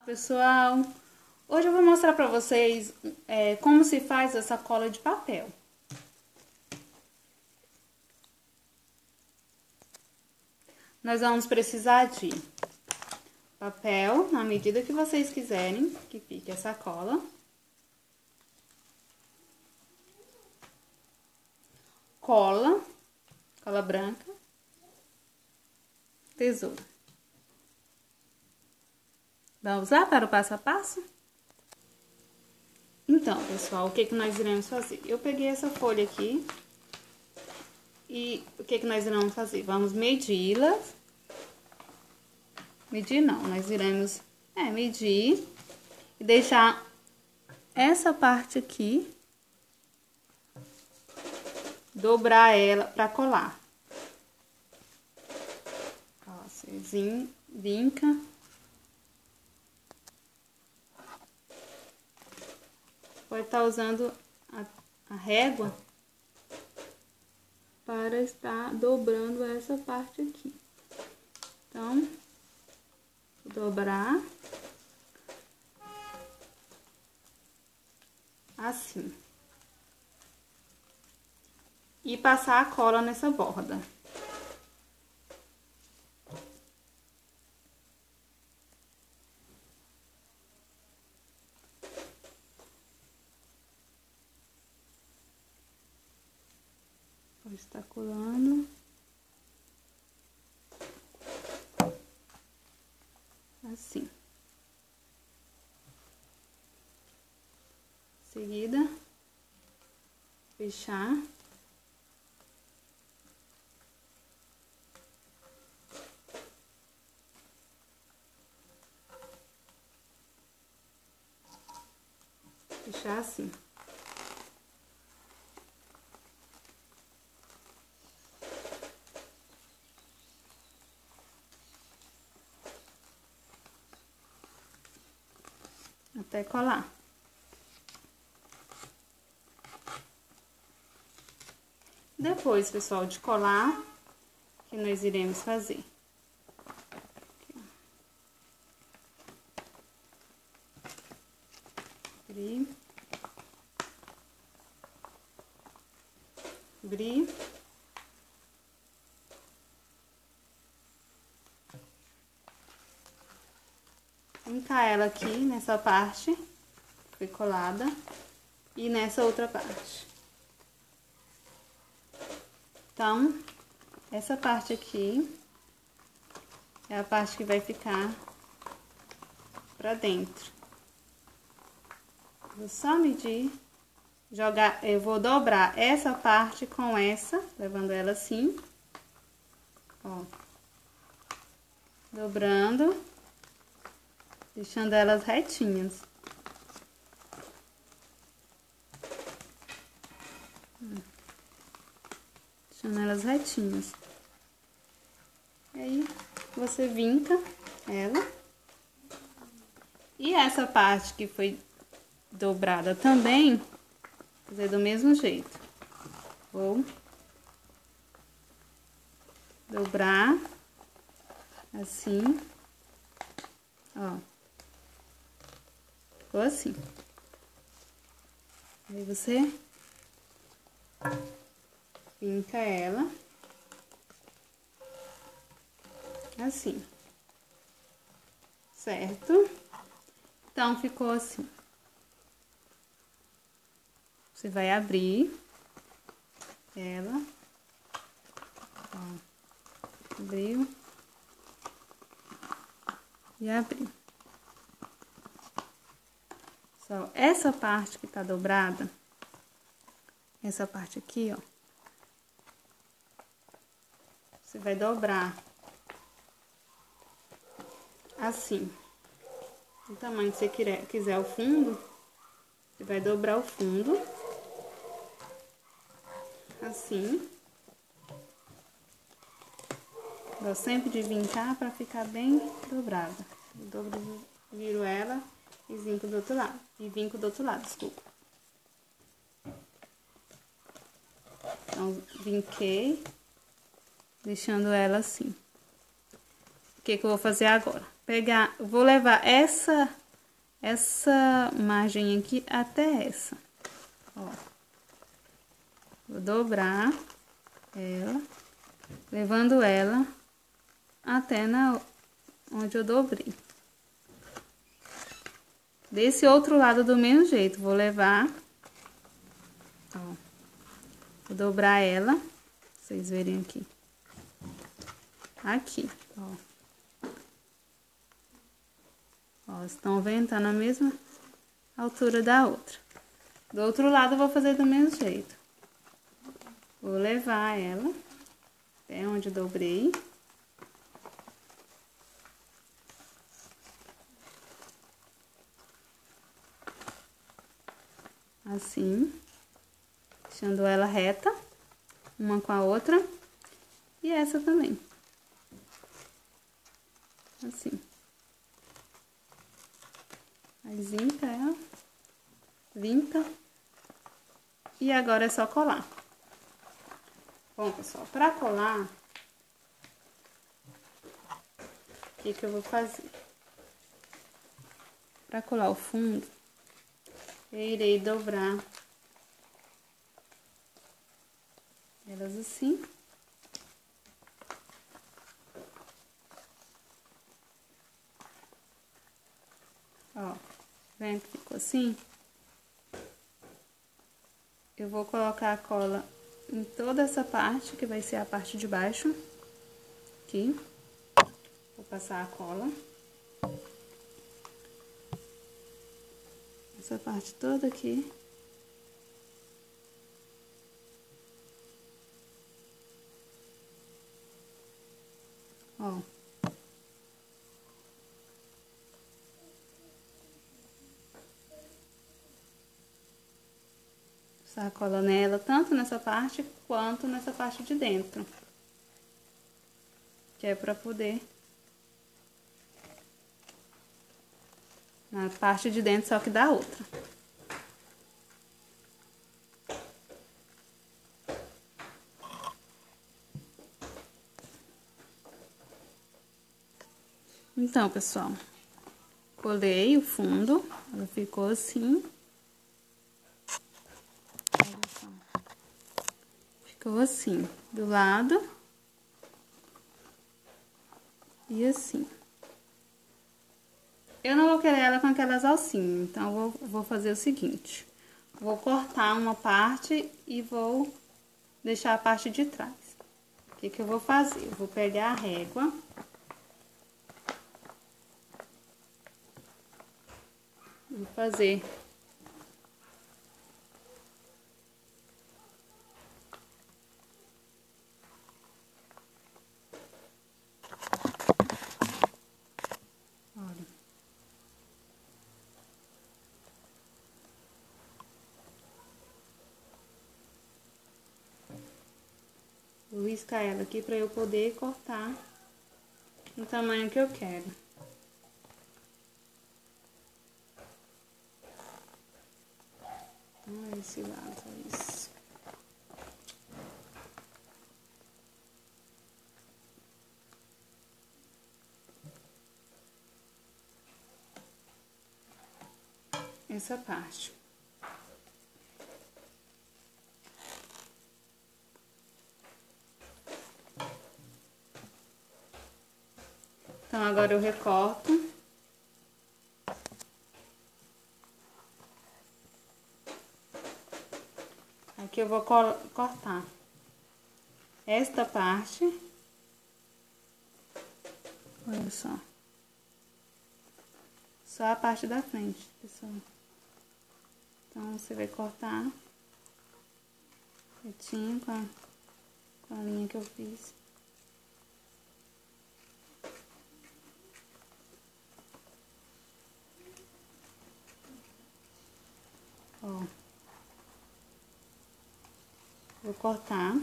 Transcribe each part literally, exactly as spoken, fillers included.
Pessoal, hoje eu vou mostrar para vocês é, como se faz essa cola de papel. Nós vamos precisar de papel, na medida que vocês quiserem que fique essa cola. Cola, cola branca, tesoura. Vamos lá para o passo a passo? Então, pessoal, o que que nós iremos fazer? Eu peguei essa folha aqui e o que que nós iremos fazer? Vamos medi-las. Medir não, nós iremos é, medir e deixar essa parte aqui, dobrar ela para colar. Ó, você vinca. Pode estar usando a, a régua para estar dobrando essa parte aqui. Então, dobrar assim e passar a cola nessa borda. Está colando assim. Em seguida, fechar. Fechar assim. Até colar. Depois, pessoal, de colar, que nós iremos fazer. Aqui, abrir. Abrir. Fincar ela aqui nessa parte que foi colada e nessa outra parte. Então, essa parte aqui é a parte que vai ficar pra dentro. Vou só medir, jogar, eu vou dobrar essa parte com essa, levando ela assim, ó, dobrando, deixando elas retinhas. Deixando elas retinhas. E aí, você vinca ela. E essa parte que foi dobrada também, fazer do mesmo jeito. Vou dobrar assim, ó. Ficou assim. Aí você finca ela assim, certo? Então, ficou assim. Você vai abrir ela, ó, abriu e abriu. Só essa parte que tá dobrada, essa parte aqui, ó, você vai dobrar assim. O tamanho que você quiser, quiser o fundo, você vai dobrar o fundo assim. Eu sempre de vincar para ficar bem dobrada. Eu dobro, viro ela e vinco do outro lado. E vinco do outro lado, desculpa. Então, vinquei, deixando ela assim. O que que eu vou fazer agora? pegar, vou levar essa, essa margem aqui até essa, ó. Vou dobrar ela, levando ela até na onde eu dobrei. Desse outro lado do mesmo jeito, vou levar, ó, vou dobrar ela, pra vocês verem aqui. Aqui, ó. Ó, estão vendo? Tá na mesma altura da outra. Do outro lado, eu vou fazer do mesmo jeito. Vou levar ela até onde eu dobrei. Assim. Deixando ela reta, uma com a outra. E essa também. Assim. Aí vinca ela. Vinca. E agora é só colar. Bom, pessoal, pra colar, o que que eu vou fazer? Pra colar o fundo, eu irei dobrar elas assim. Ó, vendo que ficou assim? Eu vou colocar a cola em toda essa parte, que vai ser a parte de baixo, aqui. Vou passar a cola. Essa parte toda aqui. Ó. Passar a cola nela, tanto nessa parte quanto nessa parte de dentro. Que é pra poder... Na parte de dentro, só que da outra. Então, pessoal, colei o fundo, ela ficou assim. Olha só. Ficou assim, do lado. E assim. Eu não vou querer ela com aquelas alcinhas, então eu vou, vou fazer o seguinte. Vou cortar uma parte e vou deixar a parte de trás. O que que eu vou fazer? Eu vou pegar a régua. Vou fazer... Olha. Vou riscar ela aqui pra eu poder cortar no tamanho que eu quero. Ah, esse lado, isso. Essa parte. Então, agora eu recorto. Aqui eu vou co- cortar esta parte. Olha só. Só a parte da frente, pessoal. Então, você vai cortar retinho com a, com a linha que eu fiz. Ó. Vou cortar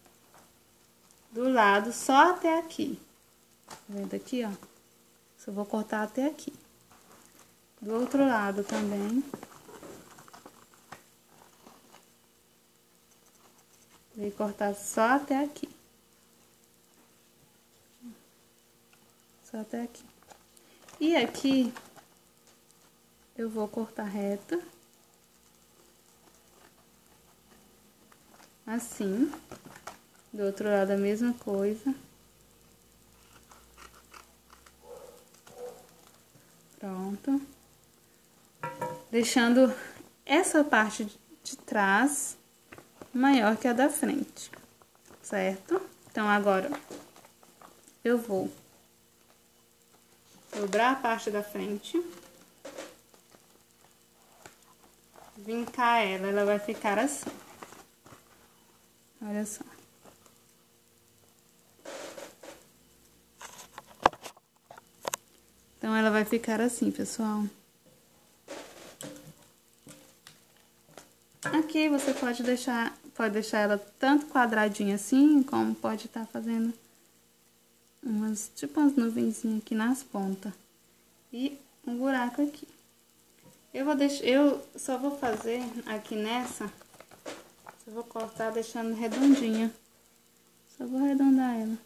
do lado só até aqui. Tá vendo aqui, ó? Só vou cortar até aqui. Do outro lado também. Vou cortar só até aqui. Só até aqui. E aqui eu vou cortar reto. Assim. Do outro lado a mesma coisa. Pronto. Deixando essa parte de trás maior que a da frente, certo? Então, agora, eu vou dobrar a parte da frente, vincar ela, ela vai ficar assim. Olha só. Então, ela vai ficar assim, pessoal. Aqui você pode deixar, pode deixar ela tanto quadradinha assim, como pode estar fazendo umas, tipo umas nuvenzinhas aqui nas pontas. E um buraco aqui. Eu vou deixar, eu só vou fazer aqui nessa, eu vou cortar deixando redondinha. Só vou arredondar ela.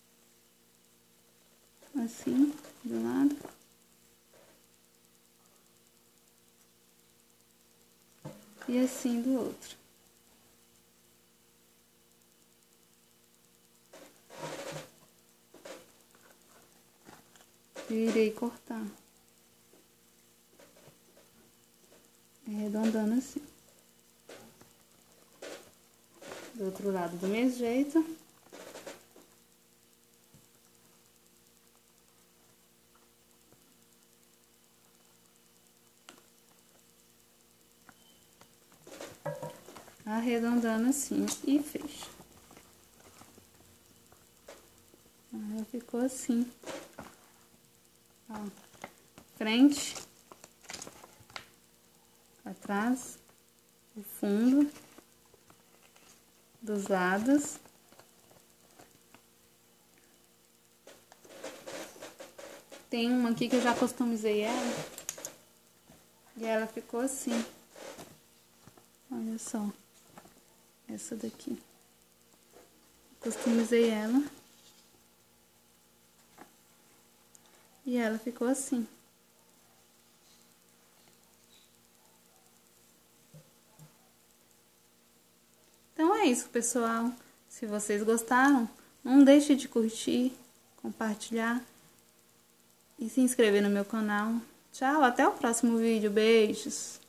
Assim, do lado. E assim do outro. Eu irei cortar. Arredondando assim. Do outro lado do mesmo jeito. Arredondando assim e fecha. Ela ficou assim. Ó, frente, atrás, o fundo, dos lados. Tem uma aqui que eu já customizei ela. E ela ficou assim. Olha só. Essa daqui. Customizei ela. E ela ficou assim. Então é isso, pessoal. Se vocês gostaram, não deixe de curtir, compartilhar e se inscrever no meu canal. Tchau, até o próximo vídeo. Beijos!